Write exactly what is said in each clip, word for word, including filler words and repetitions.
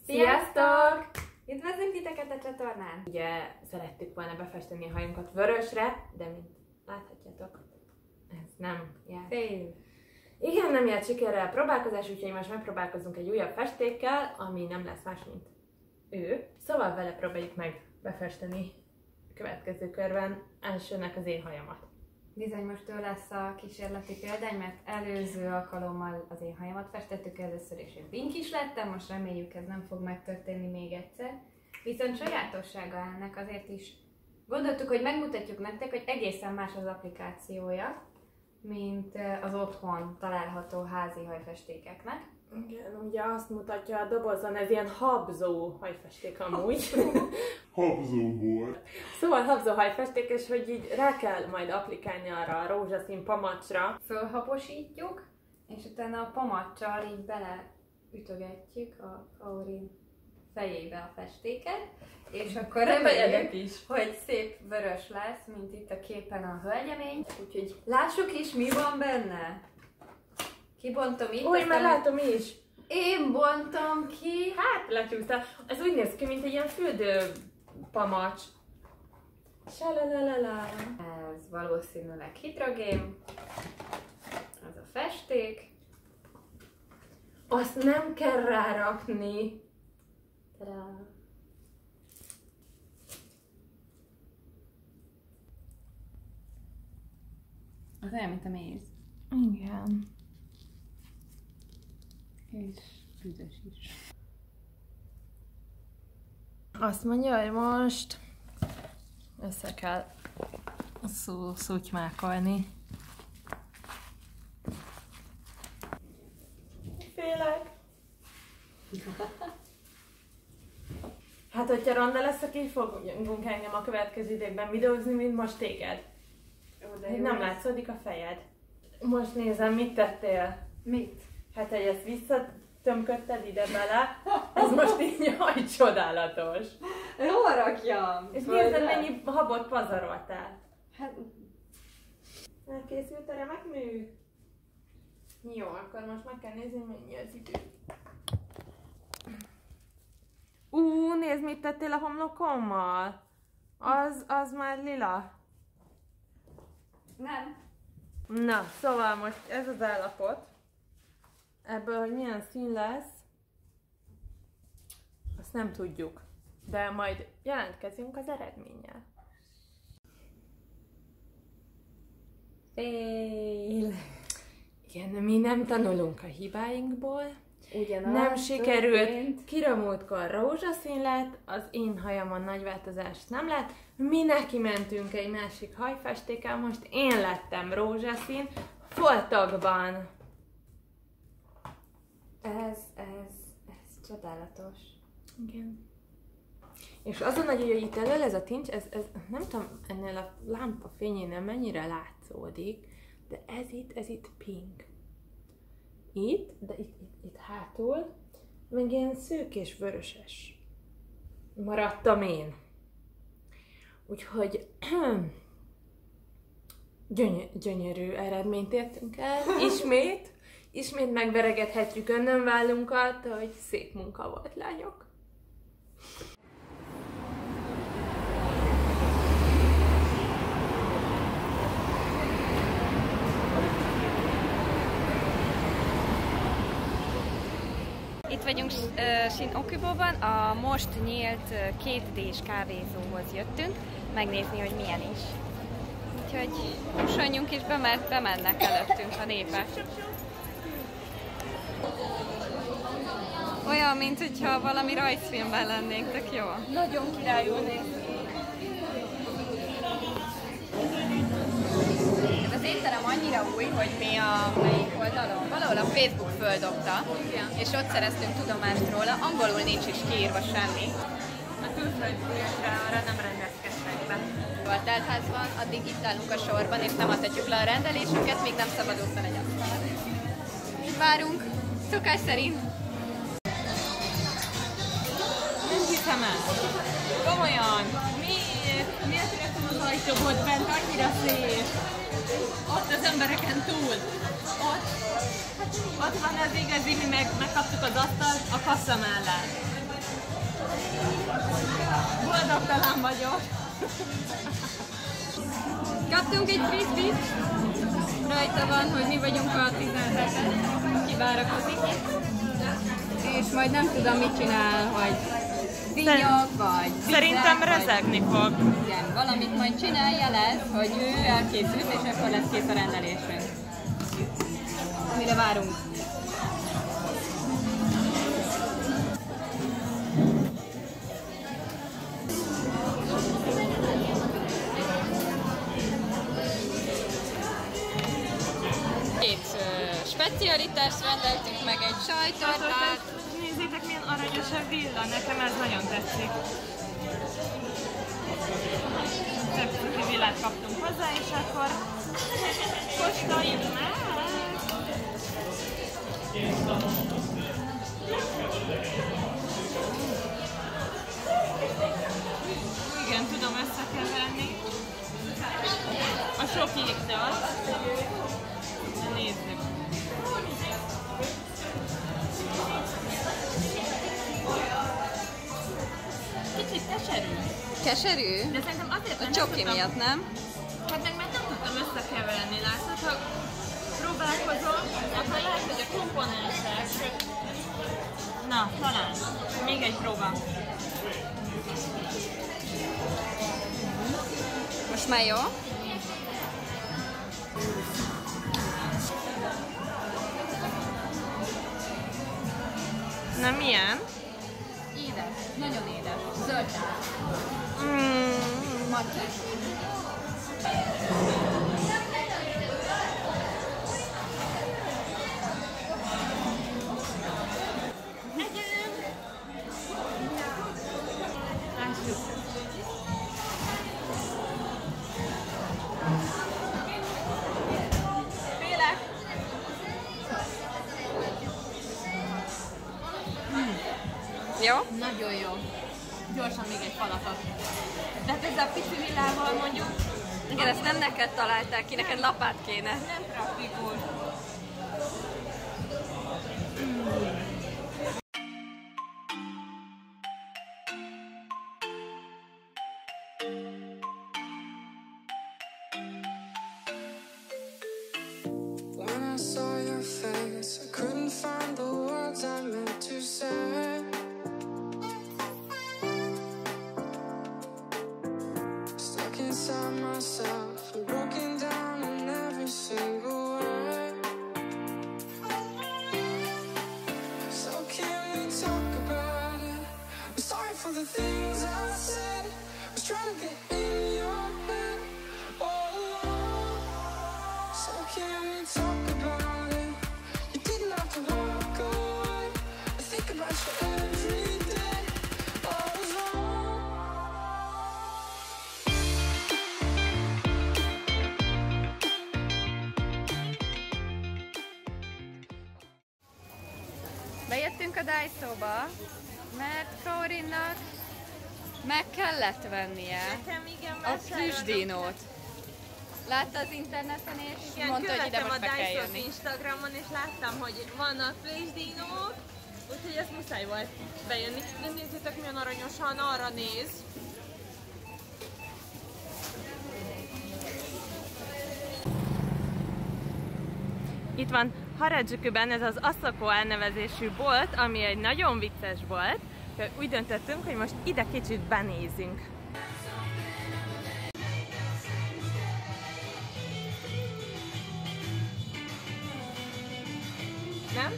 Sziasztok! Üdvözlünk titeket a csatornán! Ugye szerettük volna befesteni a hajunkat vörösre, de mint láthatjátok, ez nem járt. Fél. Igen, nem járt sikerrel a próbálkozás, úgyhogy most megpróbálkozunk egy újabb festékkel, ami nem lesz más, mint ő. Szóval vele próbáljuk meg befesteni a következő körben elsőnek az én hajamat. Bizony most ő lesz a kísérleti példány, mert előző alkalommal az én hajamat festettük először, és én pink is lettem, most reméljük ez nem fog megtörténni még egyszer. Viszont sajátossága ennek azért is gondoltuk, hogy megmutatjuk nektek, hogy egészen más az applikációja, mint az otthon található házi hajfestékeknek. Igen, ugye azt mutatja a dobozon, ez ilyen habzó hajfesték amúgy. Habzó volt. Szóval habzó hajfesték, és hogy így rá kell majd applikálni arra a rózsaszín pamacsra. Fölhaposítjuk, és utána a pamacsal így beleütögetjük a Kaurin fejébe a festéket, és akkor reméljük, is. hogy szép vörös lesz, mint itt a képen a hölgyemény. Úgyhogy lássuk is, mi van benne. Kibontom itt. Új, már látom is. Én bontom ki. Hát, lecsúsztál. Ez úgy néz ki, mint egy ilyen fürdő pamacs. Salalalala. Ez valószínűleg hidrogén. Ez a festék. Azt nem kell rárakni. Tadá. Az olyan, mint a méz. Igen. És büdös is. Azt mondja, hogy most össze kell szú, szutymákolni. Félek. Hát, hogyha ronda lesz, akkor így fogunk engem a következő időkben videózni, mint most téged. Nem látszódik a fejed. Most nézem, mit tettél? Mit? Hát, hogy ezt visszatömködted ide bele, ez most így jaj, csodálatos. Hol rakjam? És nézd, mennyi habot pazaroltál. Hát... Elkészült a remek mű? Jó, akkor most meg kell nézni, mennyi az idő. Ú, nézd, mit tettél a homlokommal. Az, az már lila. Nem. Na, szóval most ez az állapot. Ebből, hogy milyen szín lesz, azt nem tudjuk. De majd jelentkezünk az eredménnyel. Fél. Igen, mi nem tanulunk a hibáinkból. Ugyanaz Nem sikerült. történt. Kira múltkor rózsaszín lett, az én hajamon nagy változást nem lett. Mi neki mentünk egy másik hajfestékkel, most én lettem rózsaszín, foltokban. Ez, ez, ez csodálatos. Igen. És az a nagy, hogy itt elől ez a tincs, ez, ez nem tudom, ennél a lámpa fényénél mennyire látszódik, de ez itt, ez itt pink. Itt, de itt, itt, itt hátul, meg ilyen szők és vöröses maradtam én. Úgyhogy gyöny gyönyörű eredményt értünk el, ismét. Ismét megveregethetjük önnönvállunkat, hogy szép munka volt, lányok. Itt vagyunk uh, Shin-Okubóban, a most nyílt uh, két dés kávézóhoz jöttünk, megnézni, hogy milyen is. Úgyhogy kusonjunk is be, mert bemennek előttünk a népek. Olyan, mint hogyha valami rajzfilmben lennénk, tök jó. Nagyon királyul néz. Az étterem annyira új, hogy mi a melyik oldalon? Valahol a Facebook földobta, és ott szereztünk tudomást róla, angolul nincs is kiírva semmi. A külföldre arra nem rendezkedtek be. A teltház van, addig itt állunk a sorban, és nem adhatjuk le a rendelésünket, még nem szabadult fel egy asztal. Várunk, szokás szerint. Nem hiszem el. Komolyan. Miért? Miért jöttem az ajtóból bent annyira szép? Ott az embereken túl. Ott. Ott van az igazi, mi meg, megkaptuk az asztalt a kassa mellett. Haragtalan vagyok. Kaptunk egy frisbee-t. Rajta van, hogy mi vagyunk a tizenhetes. Kivárakozik. És majd nem tudom, mit csinál, hogy vinyog, vagy vizek, Szerintem rezegni vagy... fog. Igen, valamit majd csinál, jelez, hogy ő elkészült, és akkor lesz kész a rendelésünk. Amire várunk. Két uh, specialitást rendeltünk meg, egy sajtortát. Nézzétek, milyen aranyos a villa, nekem ez nagyon tetszik. Több cuki villát kaptunk hozzá, és akkor kóstoljuk meg! Igen, tudom összekeverni a sok jégdalt. Nézzük! Kicsit keserű. Keserű? De szerintem azért, A mert csoki nem tudtam, miatt, nem? hát meg mert nem tudtam összekeverni, látod? Ha próbálkozom, akkor lehet, hogy a komponensek... Na, talán. Még egy próba. Most már jó? Na, milyen? Édes, nagyon édes. Zöldság. Mm. Maki. Jó? Nagyon jó. Gyorsan még egy falatot. De hát ezzel a pici villával mondjuk Igen, ezt nem neked találták ki, neked lapát kéne. nem praktikus. When I saw your face, I couldn't find the words I meant to say. Stuck inside myself, and broken down in every single way. So can we talk about it? I'm sorry for the things I said. I was trying to get in your head all along. So can we talk about it? You didn't have to walk away. I think about you every day. I was wrong. Bejöttünk a Daiso-ba, mert Florinnak meg kellett vennie Nekem igen, a plüsdinót. Látta az interneten és Igen, mondta, hogy ide követem a most be kell Daiso-t jönni. Instagramon, és láttam, hogy vannak plésdinók, úgyhogy ez muszáj volt bejönni. De nézzétek, milyen aranyosan arra néz. Itt van Harajukuban ez az Asako elnevezésű bolt, ami egy nagyon vicces bolt. Úgy döntöttünk, hogy most ide kicsit benézünk. Nem?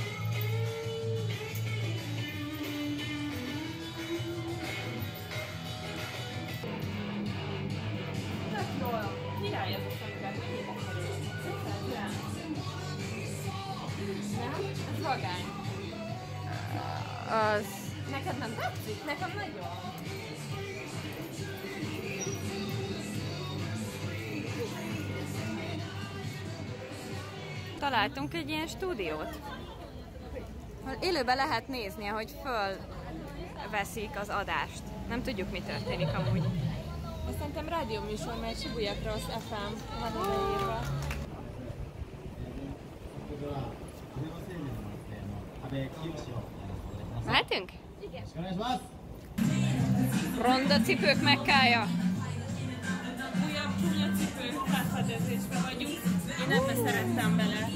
Tök jól. Király ez a szemüveg. Nem? Ez vagány. Az... Neked nem tetszik? Nekem nagyon. Találtunk egy ilyen stúdiót. Élőben lehet nézni, ahogy fölveszik az adást. Nem tudjuk, mi történik amúgy. De szerintem rádióműsor, mert Shibuya Cross ef em van odaírva. Mehetünk? Ronda cipők mekkája. Újabb csúnya cipő felfedezésbe vagyunk. Én ebbe szerettem bele.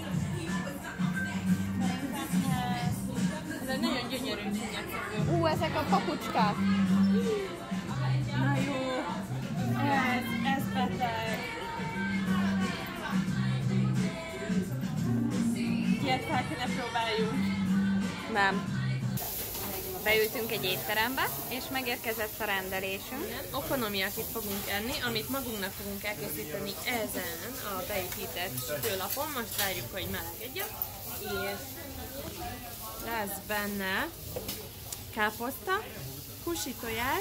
Ez egy nagyon gyönyörű csúnya cipő. Ú, ezek a papucskák. Na jó. Ez, ez beteg. Ilyet fel kéne próbáljuk. Nem. Beültünk egy étterembe, és megérkezett a rendelésünk. Okonomiyakit fogunk enni, amit magunknak fogunk elkészíteni ezen a beépített sütőlapon. Most várjuk, hogy melegedjen. És lesz benne káposzta, húsi tojás,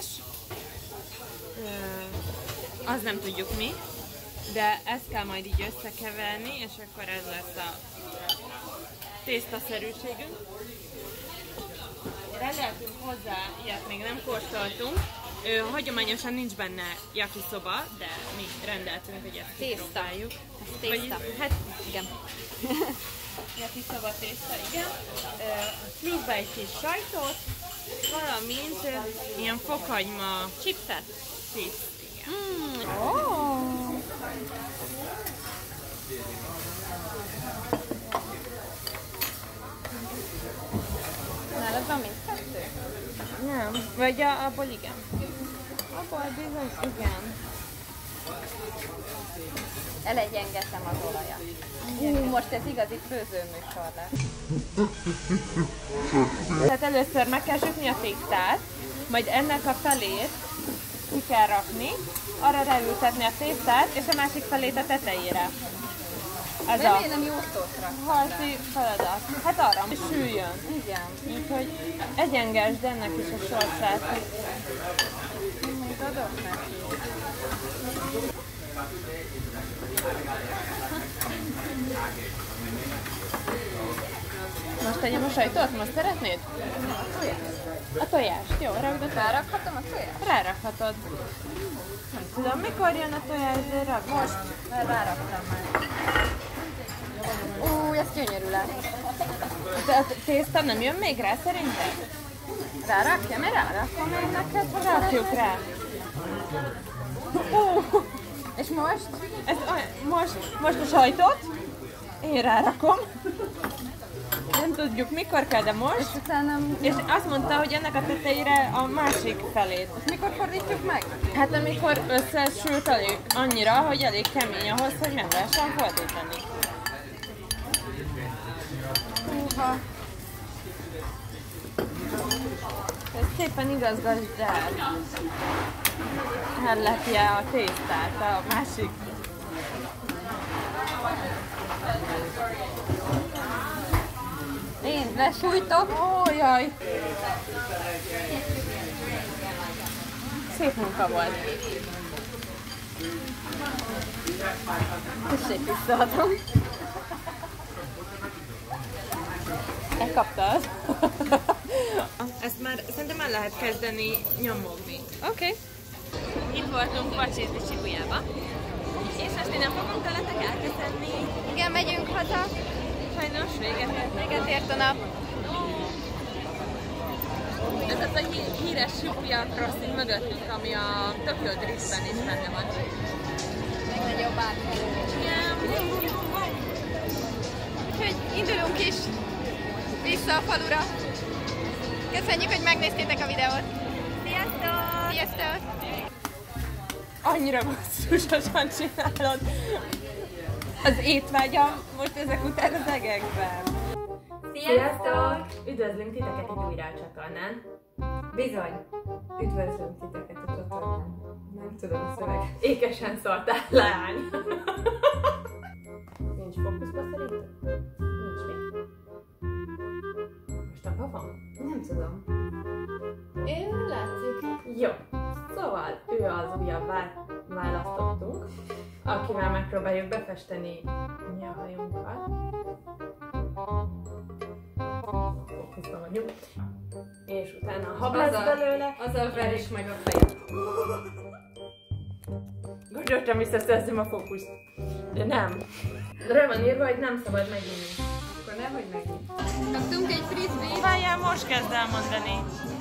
az nem tudjuk mi, de ezt kell majd így összekeverni, és akkor ez lesz a tésztaszerűségünk. Rendeltünk hozzá, ilyet még nem kóstoltunk. Ö, hagyományosan nincs benne yakisoba, de mi rendeltünk, hogy ezt Tészta. próbáljuk. Ez tészta. Vagy, hát Igen. yakisoba tészta, igen. Nincs be egy kis sajtot, valamint ö, ilyen fokhagyma Chipset. chips. Igen. Mm. Oh. Nálad van mindkettő? Nem, vagy a, abból igen. Abból bizony igen. Elegyengedtem az olajat. Hú, most ez igazi főzőműsor lesz. Tehát először meg kell sütni a tésztát, majd ennek a felét ki kell rakni, arra ráültetni a tésztát, és a másik felét a tetejére. Ez a Remélem jó szót raktam rá. harci feladat. Hát arra, hogy süljön. Igen. Úgyhogy egyengesd ennek is a sorsát. Még adok neki. Most tegyem a sajtot? Most szeretnéd? A tojás. A tojást. Jó, rakd a tojást. Rárakhatom a tojást? Rárakhatod. Nem tudom, mikor jön a tojás, de rakd. Most, mert ráraktam már. Ú, ez gyönyörű lesz. De a tészta nem jön még rá szerinted? Rárakjam, mert rárakom én neked, ha Rakjuk rá. Uh, És most? ez, olyan- most, most a sajtot én rárakom. Nem tudjuk mikor kell, de És most. utána... És azt mondta, hogy ennek a tetejére a másik felét. Mikor fordítjuk meg? Hát amikor összesült elég annyira, hogy elég kemény ahhoz, hogy meg lehessen fordítani. Húha. Ez szépen igazgasd el. Ellepje a tésztát a másik. Én lesújtok. Ó, jaj! Szép munka volt. Tessék, visszaadom. Elkaptad? Ezt már szerintem el lehet kezdeni nyomogni. Oké. Okay. Itt voltunk vacsizni Shibujába. És most innen fogunk veletek elkezdeni. Igen, megyünk haza. Sajnos véget ért. Véget ért a nap. Ez az a hí- híres Shibuya Crossing mögöttünk, ami a Tokyo Driftben is benne van. Legnagyobb átmegy. Úgyhogy indulunk is vissza a falura. Köszönjük, hogy megnéztétek a videót. Sziasztok! Sziasztok! Annyira basszusosan csinálod. Az étvágyam most ezek után az egekben. Sziasztok! Üdvözlünk titeket itt újra a csatornán. Bizony, üdvözlöm titeket a csatornán. Nem tudom a szöveg. Ékesen szóltál, lány. Nincs fókuszba szerintem? Nincs még. Most abban van? Nem tudom. Én látszik. Jó. Szóval ő az újabb vá- választottunk, akivel megpróbáljuk befesteni mi a hajunkat. Fókuszban vagyunk. És utána ha lesz Azzal- belőle, Azzal verjük meg a fejet. gondoltam visszaszerzem a fókuszt. De nem. Rá van írva, hogy nem szabad meginni. Akkor nehogy megint. Kaptunk egy frisbee. Várjál, most kezd elmondani.